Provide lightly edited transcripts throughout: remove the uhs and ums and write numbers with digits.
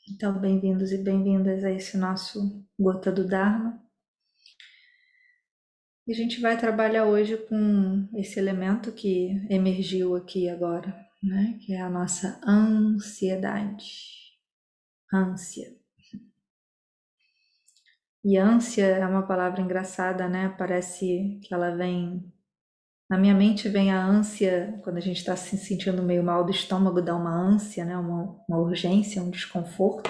Então, bem-vindos e bem-vindas a esse nosso Gota do Dharma. E a gente vai trabalhar hoje com esse elemento que emergiu aqui agora, né? Que é a nossa ansiedade. Ânsia. E ânsia é uma palavra engraçada, né? Parece que ela vem. Na minha mente vem a ânsia, quando a gente está se sentindo meio mal do estômago, dá uma ânsia, né? Uma urgência, um desconforto.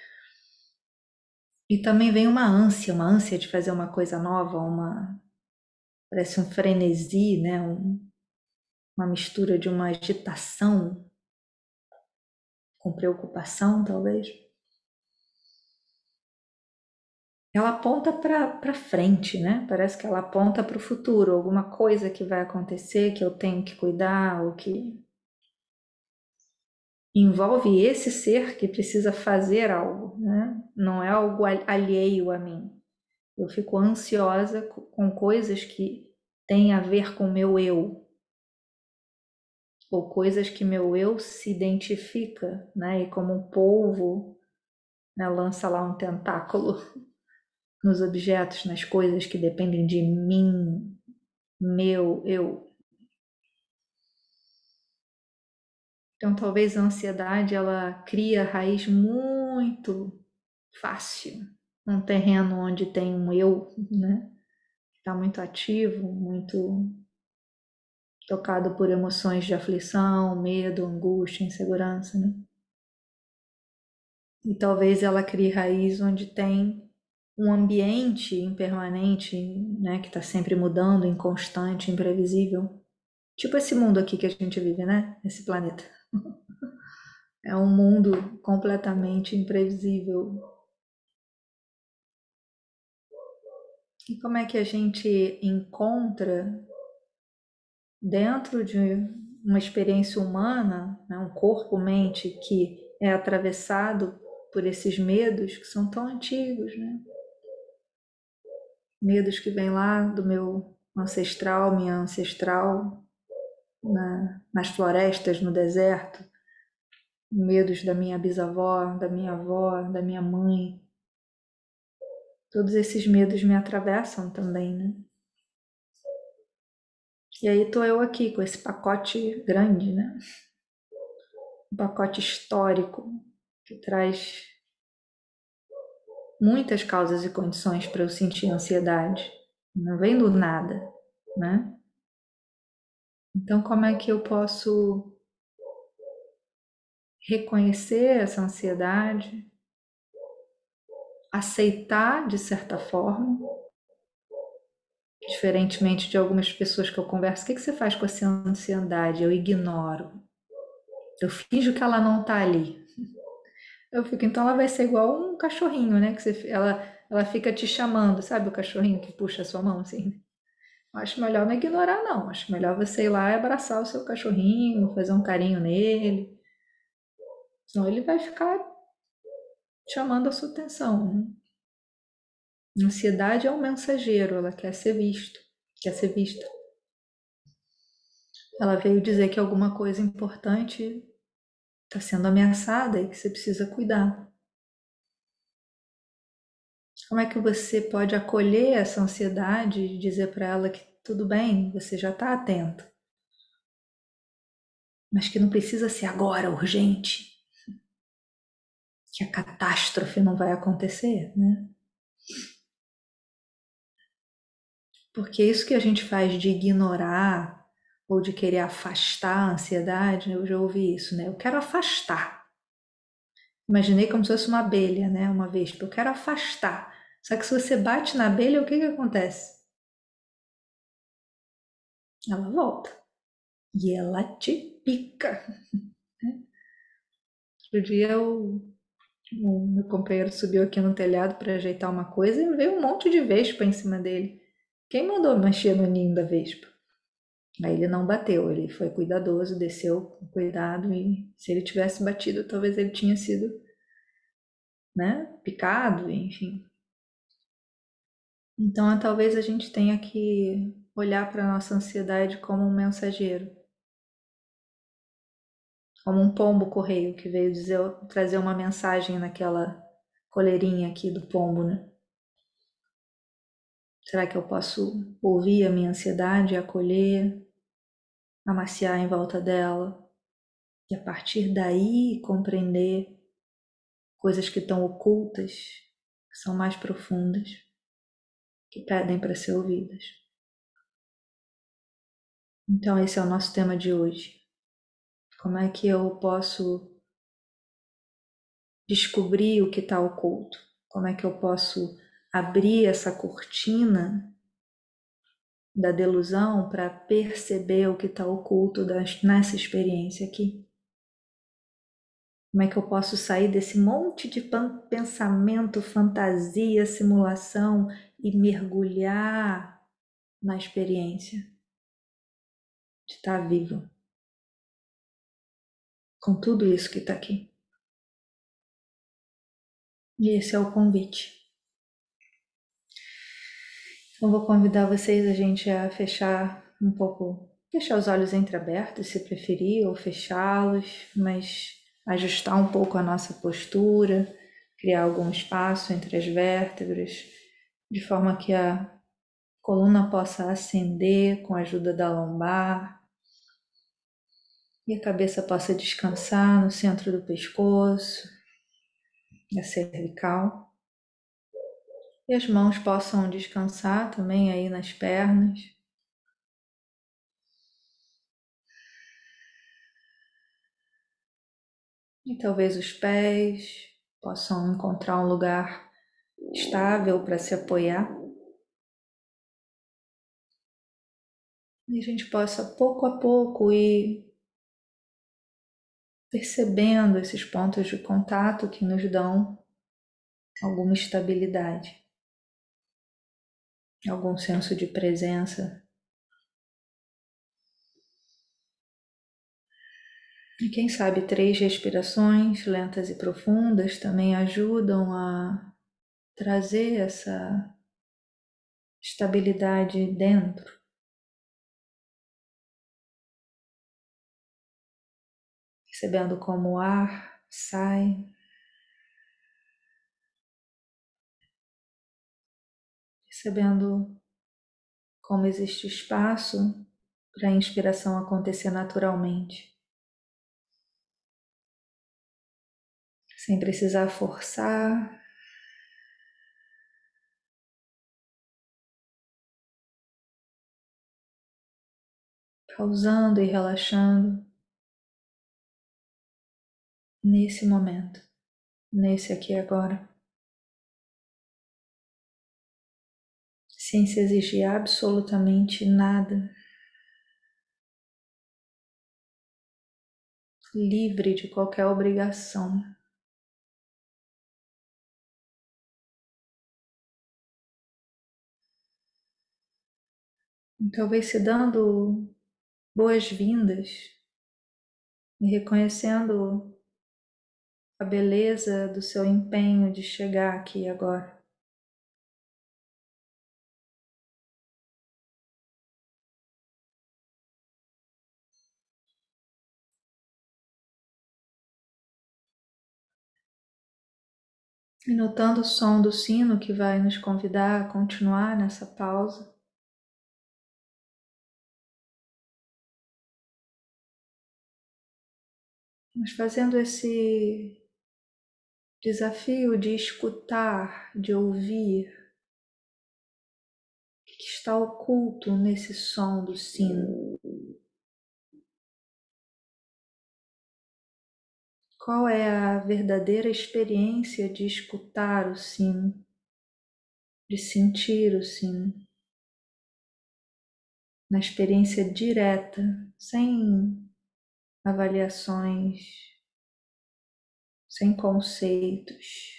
E também vem uma ânsia de fazer uma coisa nova, parece um frenesi, né? Uma mistura de uma agitação com preocupação, talvez. Ela aponta para frente, né? Parece que ela aponta para o futuro, alguma coisa que vai acontecer, que eu tenho que cuidar, ou que envolve esse ser que precisa fazer algo, né? Não é algo alheio a mim. Eu fico ansiosa com coisas que têm a ver com o meu eu, ou coisas que meu eu se identifica, né? E como um polvo, né, lança lá um tentáculo nos objetos, nas coisas que dependem de mim, meu eu. Então, talvez a ansiedade ela cria raiz muito fácil, um terreno onde tem um eu, né? Está muito ativo, muito tocado por emoções de aflição, medo, angústia, insegurança, né? E talvez ela crie raiz onde tem um ambiente impermanente, né, que está sempre mudando, inconstante, imprevisível. Tipo esse mundo aqui que a gente vive, né? Esse planeta. É um mundo completamente imprevisível. E como é que a gente encontra dentro de uma experiência humana, né, um corpo-mente que é atravessado por esses medos que são tão antigos, né? Medos que vêm lá do meu ancestral, minha ancestral, nas florestas, no deserto, medos da minha bisavó, da minha avó, da minha mãe. Todos esses medos me atravessam também, né? E aí tô eu aqui com esse pacote grande, né? Um pacote histórico que traz muitas causas e condições para eu sentir ansiedade. Não vem do nada, né? Então, como é que eu posso reconhecer essa ansiedade, aceitar de certa forma, diferentemente de algumas pessoas que eu converso? O que você faz com essa ansiedade? Eu ignoro. Eu finjo que ela não está ali. Eu fico, então ela vai ser igual um cachorrinho, né? Ela fica te chamando, sabe o cachorrinho que puxa a sua mão assim? Acho melhor não ignorar, não. Acho melhor você ir lá e abraçar o seu cachorrinho, fazer um carinho nele. Senão ele vai ficar chamando a sua atenção, né? A ansiedade é um mensageiro, ela quer ser visto, quer ser vista. Ela veio dizer que alguma coisa importante está sendo ameaçada e que você precisa cuidar. Como é que você pode acolher essa ansiedade e dizer para ela que tudo bem, você já está atento, mas que não precisa ser agora, urgente, que a catástrofe não vai acontecer, né? Porque isso que a gente faz de ignorar ou de querer afastar a ansiedade, eu já ouvi isso, né? Eu quero afastar. Imaginei como se fosse uma abelha, né? Uma vespa. Eu quero afastar. Só que se você bate na abelha, o que que acontece? Ela volta. E ela te pica. Outro dia o meu companheiro subiu aqui no telhado para ajeitar uma coisa e veio um monte de vespa em cima dele. Quem mandou mexer no ninho da vespa? Aí ele não bateu, ele foi cuidadoso, desceu com cuidado e se ele tivesse batido, talvez ele tinha sido, né, picado, enfim. Então, talvez a gente tenha que olhar para a nossa ansiedade como um mensageiro, como um pombo correio que veio trazer uma mensagem naquela coleirinha aqui do pombo, né? Será que eu posso ouvir a minha ansiedade, acolher, amaciar em volta dela e a partir daí compreender coisas que estão ocultas, que são mais profundas, que pedem para ser ouvidas? Então esse é o nosso tema de hoje. Como é que eu posso descobrir o que está oculto? Como é que eu posso abrir essa cortina da delusão para perceber o que está oculto nessa experiência aqui? Como é que eu posso sair desse monte de pensamento, fantasia, simulação e mergulhar na experiência de estar vivo com tudo isso que está aqui? E esse é o convite. Então vou convidar vocês a gente a fechar um pouco, fechar os olhos entreabertos se preferir, ou fechá-los, mas ajustar um pouco a nossa postura, criar algum espaço entre as vértebras, de forma que a coluna possa ascender com a ajuda da lombar e a cabeça possa descansar no centro do pescoço, da cervical, e as mãos possam descansar também aí nas pernas. E talvez os pés possam encontrar um lugar estável para se apoiar. E a gente possa, pouco a pouco, ir percebendo esses pontos de contato que nos dão alguma estabilidade, algum senso de presença. E quem sabe 3 respirações lentas e profundas também ajudam a trazer essa estabilidade dentro. Percebendo como o ar sai, percebendo como existe espaço para a inspiração acontecer naturalmente, sem precisar forçar, pausando e relaxando nesse momento, nesse aqui e agora, sem se exigir absolutamente nada, livre de qualquer obrigação. E talvez se dando boas-vindas e reconhecendo a beleza do seu empenho de chegar aqui agora. E notando o som do sino que vai nos convidar a continuar nessa pausa. Mas fazendo esse desafio de escutar, de ouvir, o que está oculto nesse som do sino? Qual é a verdadeira experiência de escutar o sino, de sentir o sino? Na experiência direta, sem avaliações, sem conceitos,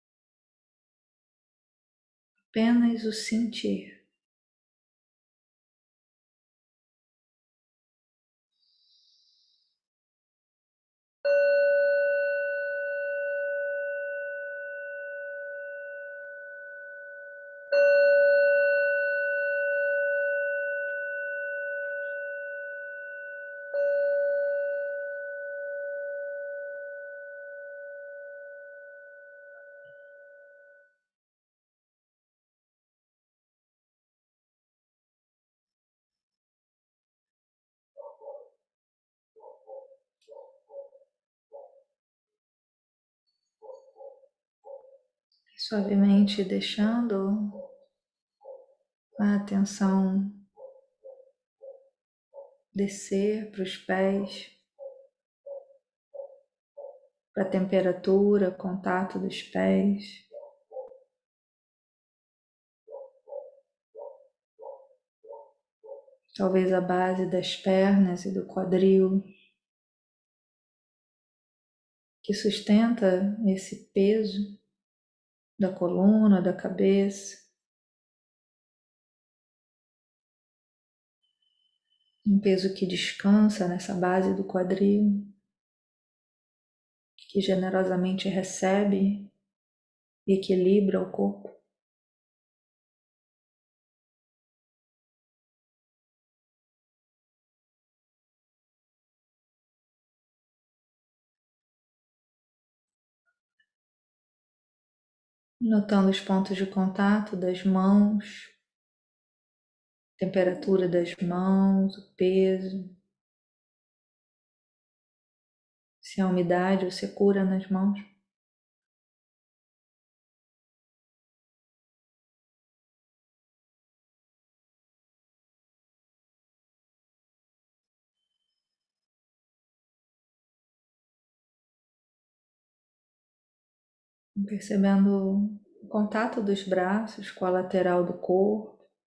apenas o sentir. suavemente deixando a atenção descer para os pés, para a temperatura, contato dos pés. Talvez a base das pernas e do quadril, que sustenta esse peso da coluna, da cabeça. Um peso que descansa nessa base do quadril, que generosamente recebe e equilibra o corpo. Notando os pontos de contato das mãos, temperatura das mãos, o peso, se há umidade ou secura nas mãos. Percebendo o contato dos braços com a lateral do corpo,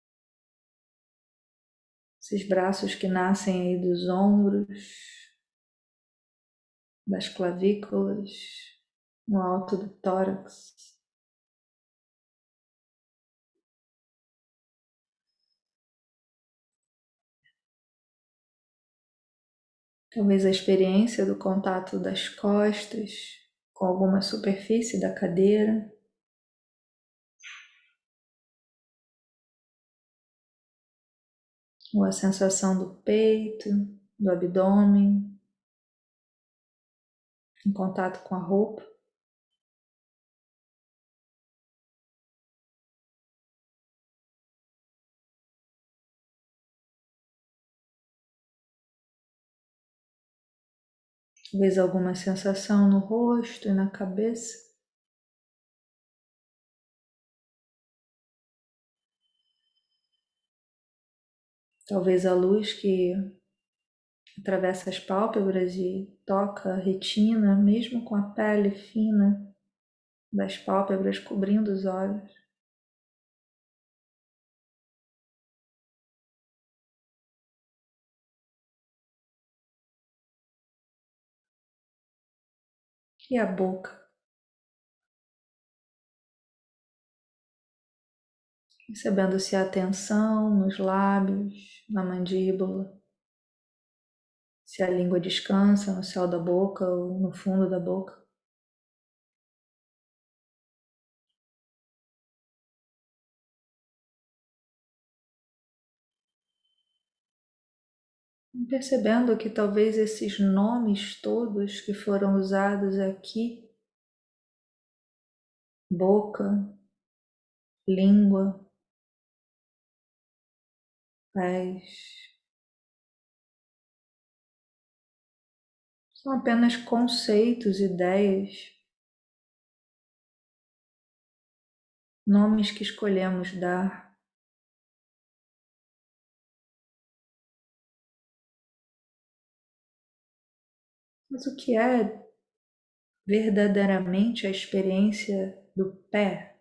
esses braços que nascem aí dos ombros, das clavículas, no alto do tórax. Talvez a experiência do contato das costas com alguma superfície da cadeira. Ou a sensação do peito, do abdômen, em contato com a roupa. Talvez alguma sensação no rosto e na cabeça. Talvez a luz que atravessa as pálpebras e toca a retina, mesmo com a pele fina das pálpebras cobrindo os olhos. E a boca, recebendo se a tensão nos lábios, na mandíbula, se a língua descansa no céu da boca ou no fundo da boca. Percebendo que talvez esses nomes todos que foram usados aqui, boca, língua, pés, são apenas conceitos, ideias, nomes que escolhemos dar. Mas o que é verdadeiramente a experiência do pé?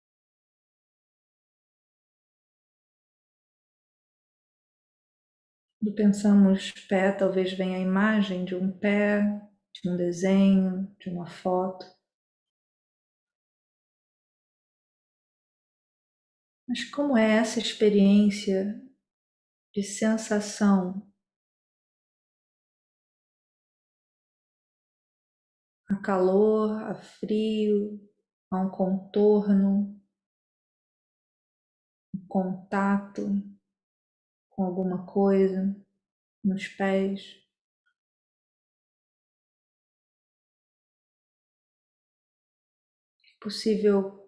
Quando pensamos pé, talvez venha a imagem de um pé, de um desenho, de uma foto. Mas como é essa experiência de sensação? A calor, a frio, a um contorno, um contato com alguma coisa nos pés. É possível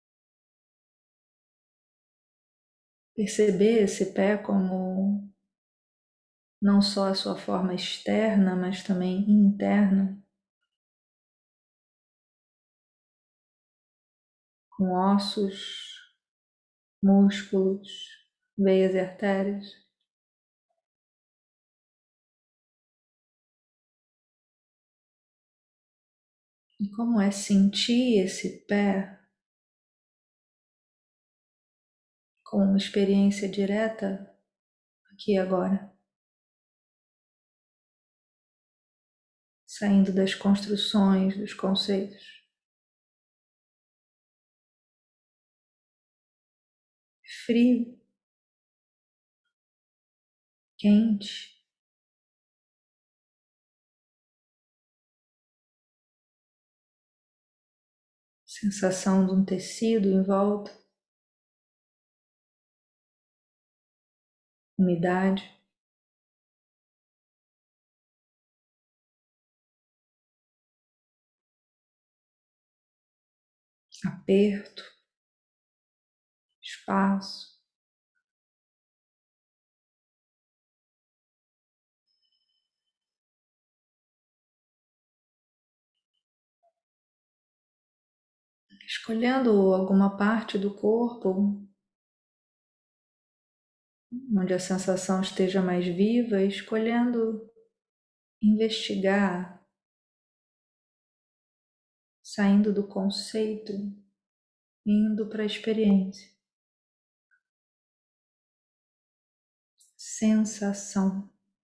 perceber esse pé como não só a sua forma externa, mas também interna. com ossos, músculos, veias e artérias. E como é sentir esse pé com uma experiência direta aqui e agora, saindo das construções, dos conceitos. Frio, quente, sensação de um tecido em volta, umidade, aperto, espaço. Escolhendo alguma parte do corpo onde a sensação esteja mais viva, escolhendo investigar, saindo do conceito, indo para a experiência. Sensação.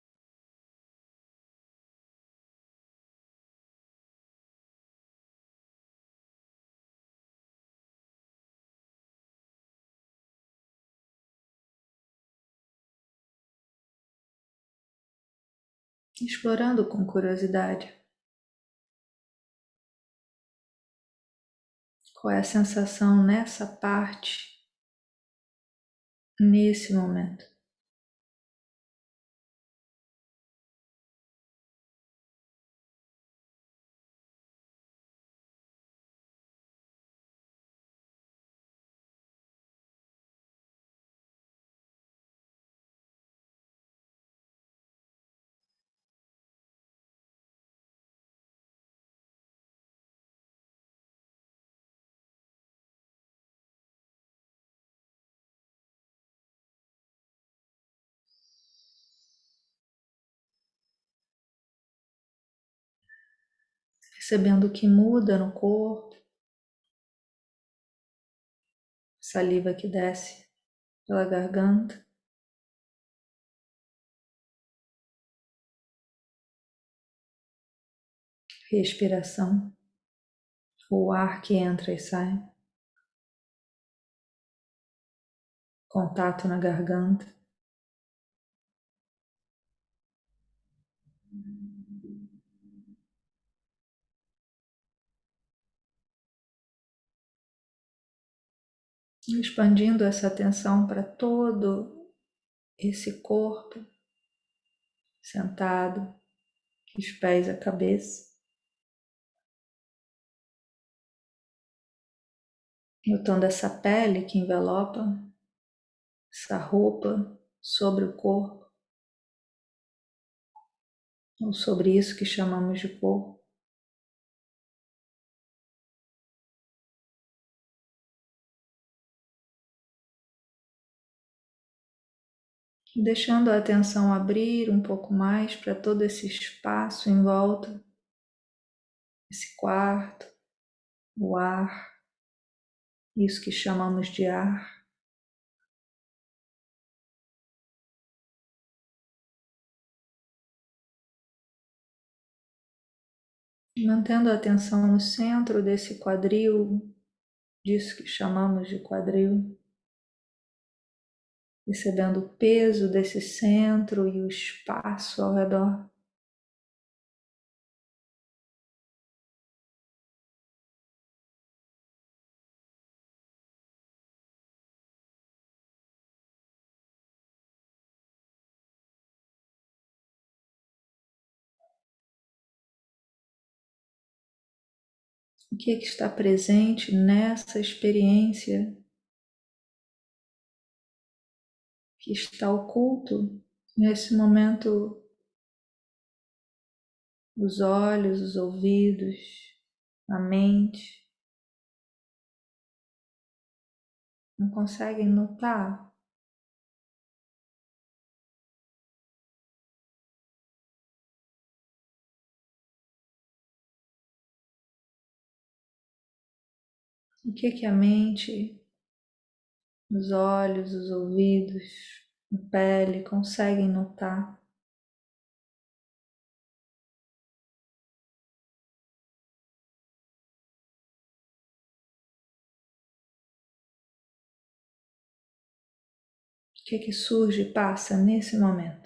Explorando com curiosidade. Qual é a sensação nessa parte, nesse momento? Percebendo o que muda no corpo, saliva que desce pela garganta, respiração, o ar que entra e sai, contato na garganta. Expandindo essa atenção para todo esse corpo sentado, os pés à cabeça, notando essa pele que envelopa, essa roupa sobre o corpo, ou sobre isso que chamamos de corpo. Deixando a atenção abrir um pouco mais para todo esse espaço em volta, esse quarto, o ar, isso que chamamos de ar. Mantendo a atenção no centro desse quadril, disso que chamamos de quadril, percebendo o peso desse centro e o espaço ao redor. O que é que está presente nessa experiência que está oculto nesse momento? Os olhos, os ouvidos, a mente. Não conseguem notar? O que a mente, os olhos, os ouvidos, a pele conseguem notar? O que surge e passa nesse momento?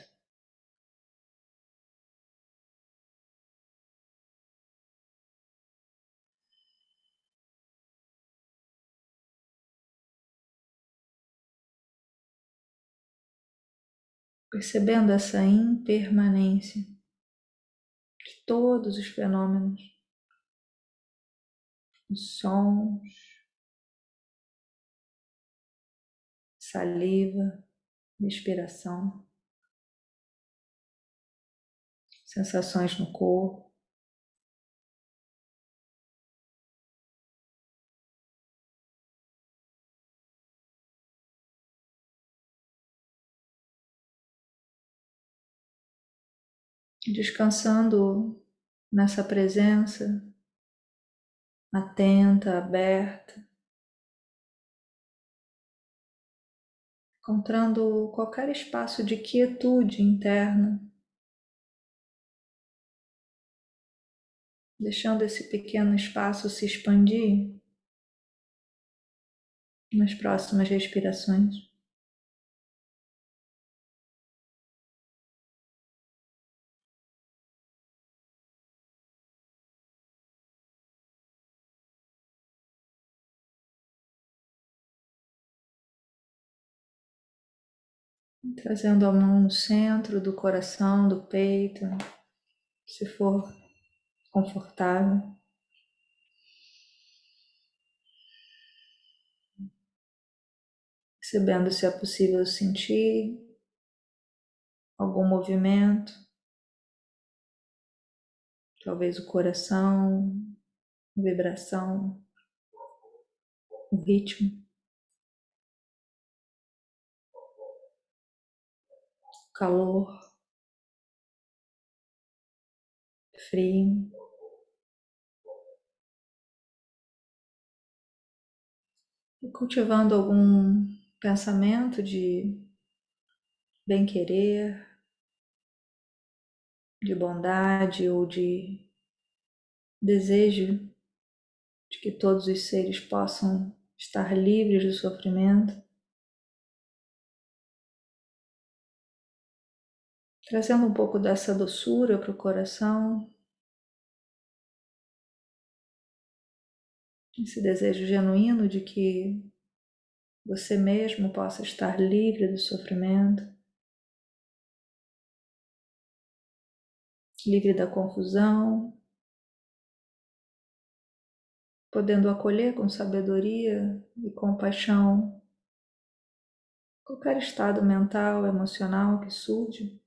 Percebendo essa impermanência de todos os fenômenos, os sons, saliva, respiração, sensações no corpo. Descansando nessa presença atenta, aberta, encontrando qualquer espaço de quietude interna, deixando esse pequeno espaço se expandir nas próximas respirações. Trazendo a mão no centro do coração, do peito, se for confortável. Percebendo se é possível sentir algum movimento, talvez o coração, a vibração, o ritmo, o calor, frio. E cultivando algum pensamento de bem-querer, de bondade ou de desejo de que todos os seres possam estar livres do sofrimento, trazendo um pouco dessa doçura para o coração, esse desejo genuíno de que você mesmo possa estar livre do sofrimento, livre da confusão, podendo acolher com sabedoria e compaixão qualquer estado mental, emocional que surge,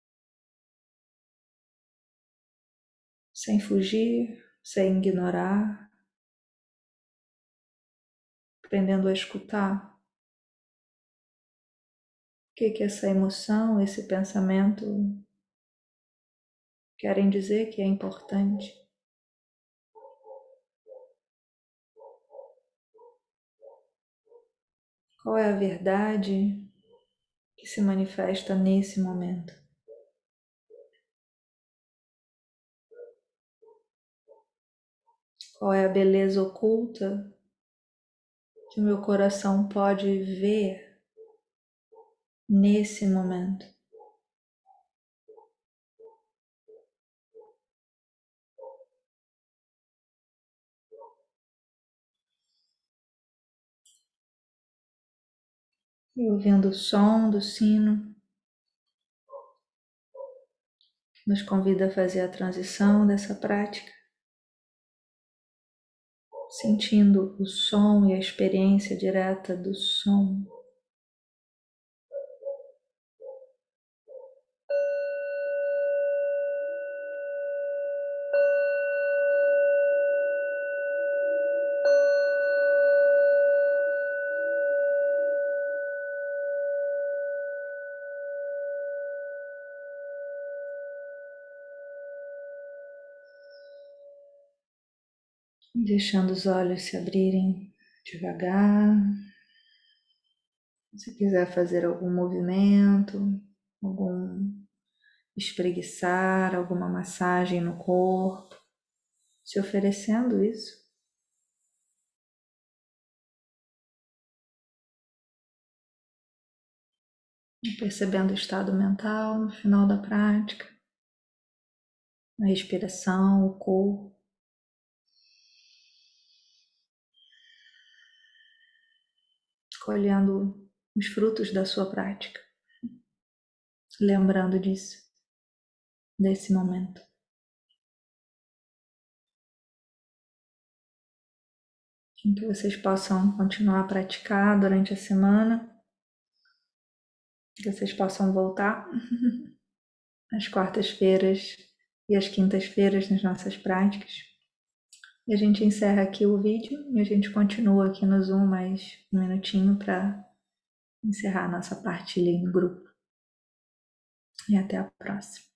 sem fugir, sem ignorar, aprendendo a escutar o que essa emoção, esse pensamento querem dizer que é importante. Qual é a verdade que se manifesta nesse momento? Qual é a beleza oculta que o meu coração pode ver nesse momento? E ouvindo o som do sino, que nos convida a fazer a transição dessa prática, sentindo o som e a experiência direta do som. deixando os olhos se abrirem devagar. Se quiser fazer algum movimento, algum espreguiçar, alguma massagem no corpo, se oferecendo isso. E percebendo o estado mental no final da prática, a respiração, o corpo. Colhendo os frutos da sua prática, lembrando disso, desse momento. Em que vocês possam continuar a praticar durante a semana, que vocês possam voltar às quartas-feiras e às quintas-feiras nas nossas práticas. E a gente encerra aqui o vídeo e a gente continua aqui no Zoom mais um minutinho para encerrar a nossa partilha em grupo. E até a próxima.